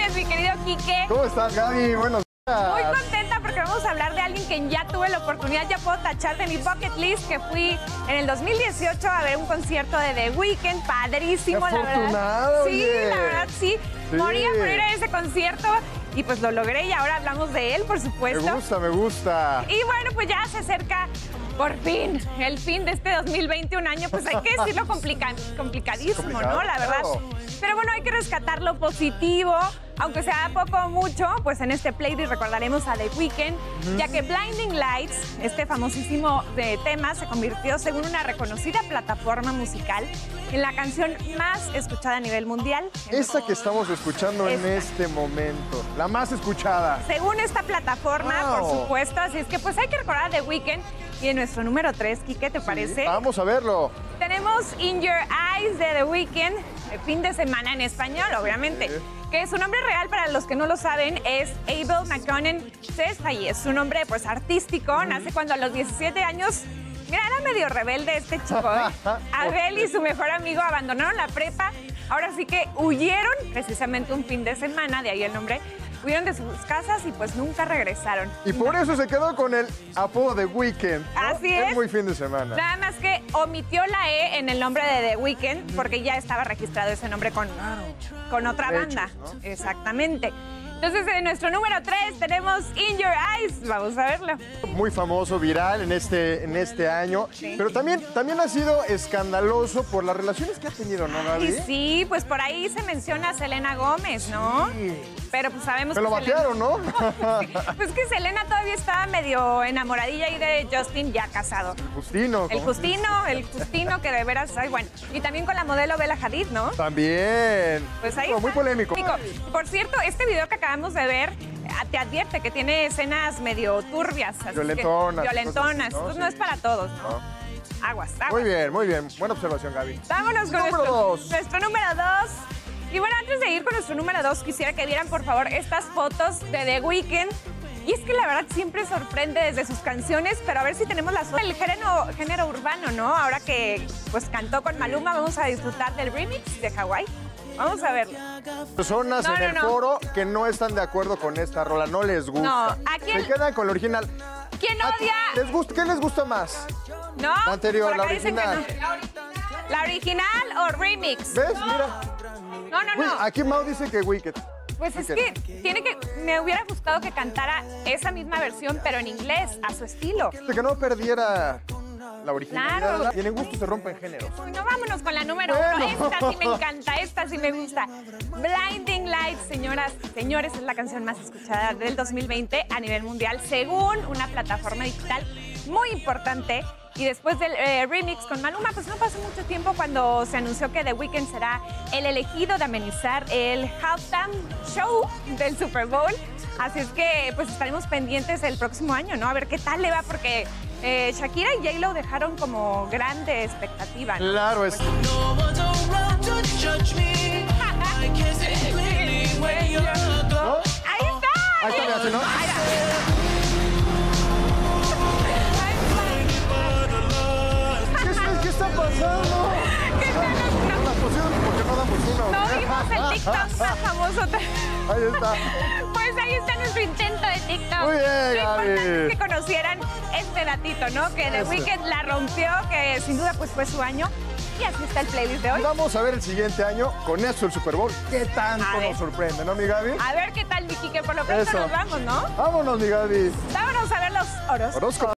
estás, mi querido Quique? ¿Cómo estás, Gaby? Buenos días. Muy contenta porque vamos a hablar de alguien que ya tuve la oportunidad, ya puedo tachar de mi bucket list, que fui en el 2018 a ver un concierto de The Weeknd, padrísimo, ¡Qué la verdad. afortunado, Sí, oye! la verdad, sí. Sí. Moría por ir a ese concierto y pues lo logré y ahora hablamos de él, por supuesto. Me gusta, me gusta. Y bueno, pues ya se acerca por fin el fin de este 2020, un año, pues hay que decirlo complicadísimo, ¿no? La verdad. Claro. Pero bueno, hay que rescatar lo positivo, aunque sea poco o mucho, pues en este playlist recordaremos a The Weeknd, ya que Blinding Lights, este famosísimo tema, se convirtió, según una reconocida plataforma musical, en la canción más escuchada a nivel mundial. Esta que estamos escuchando en Esta. este momento, la más escuchada. Según esta plataforma, por Wow. supuesto, así es que pues hay que recordar a The Weeknd. Y en nuestro número 3, Quique, ¿te parece? Vamos a verlo. Tenemos In Your Eyes de The Weeknd, fin de semana en español, obviamente. Sí. Que su nombre real, para los que no lo saben, es Abel McConnell Cesfay. Es su nombre, pues, artístico. Nace cuando a los 17 años... Mira, era medio rebelde este chico, ¿eh? Abel y su mejor amigo abandonaron la prepa. Ahora sí que huyeron, precisamente un fin de semana, de ahí el nombre. Huyeron de sus casas y pues nunca regresaron. Y por eso se quedó con el apodo de Weeknd, ¿no? Así es. Es muy fin de semana. Nada más que omitió la E en el nombre de The Weeknd porque ya estaba registrado ese nombre con otra banda. Hechos, ¿no? Exactamente. Entonces, en nuestro número 3 tenemos In Your Eyes. Vamos a verlo. Muy famoso, viral en este año. Sí. Pero también ha sido escandaloso por las relaciones que ha tenido, ¿no, Gaby? Y sí, pues por ahí se menciona a Selena Gómez, ¿no? Sí. Pero pues sabemos Me lo que batearon, ¿no? Pues que Selena todavía estaba medio enamoradilla ahí de Justin, ya casado. Justino. El Justino que de veras, ay, bueno. Y también con la modelo Bella Hadid, ¿no? También. Pues ahí Muy está. polémico. Por cierto, este video que acabamos de ver te advierte que tiene escenas medio turbias. Así Violentonas, que, violentonas. cosas así, ¿no? Pues no Sí. es para todos, ¿no? No. Aguas. Muy bien, muy bien. Buena observación, Gaby. Vámonos con Número dos. nuestro número 2. Y bueno, antes de ir con nuestro número 2, quisiera que vieran, por favor, estas fotos de The Weeknd. Y es que la verdad siempre sorprende desde sus canciones, pero a ver si tenemos el género urbano, ¿no? Ahora que pues cantó con Maluma, vamos a disfrutar del remix de Hawái. Vamos a verlo. Personas No, en no, el no. foro que no están de acuerdo con esta rola, no les gusta. No, ¿a quién- Se quedan con la original. ¿Quién ¿A odia? ¿Qué les gusta más? ¿No? La anterior, Por acá la dicen que original. no. ¿La original o remix? ¿Ves? Mira. No, no, Uy, no. aquí Mau dice que Wicked. Pues es Wicked. que me hubiera gustado que cantara esa misma versión, pero en inglés, a su estilo. De que no perdiera la originalidad. Claro. Tienen gustos, se rompen géneros. Uy, no, vámonos con la número 1. Esta sí me encanta, esta sí me gusta. Blinding Lights, señoras y señores, es la canción más escuchada del 2020 a nivel mundial, según una plataforma digital muy importante. Y después del remix con Maluma, pues no pasó mucho tiempo cuando se anunció que The Weeknd será el elegido de amenizar el halftime show del Super Bowl. Así es que pues estaremos pendientes el próximo año, ¿no? A ver qué tal le va, porque Shakira y J-Lo dejaron como grande expectativa, ¿no? Claro, es. No one's around to judge me. I can see clearly where you're ¿No? ¡Ahí está! Ahí está, me hace, ¿no? Ahí está. ¿Qué está pasando? ¿Qué tal? La pusieron porque no damos una. No vimos el TikTok más famoso. Ahí está. Pues ahí está nuestro intento de TikTok. Muy bien, Lo importante Gaby. es que conocieran este datito, ¿no? Que The Eso. Weeknd la rompió, que sin duda pues fue su año. Y así está el playlist de hoy. Vamos a ver el siguiente año con esto el Super Bowl. ¿Qué tanto A ver. nos sorprende, no, mi Gaby? A ver qué tal, mi Quique. Por lo pronto Eso. nos vamos, ¿no? Vámonos, mi Gaby. Vámonos a ver los oros. Horóscopo.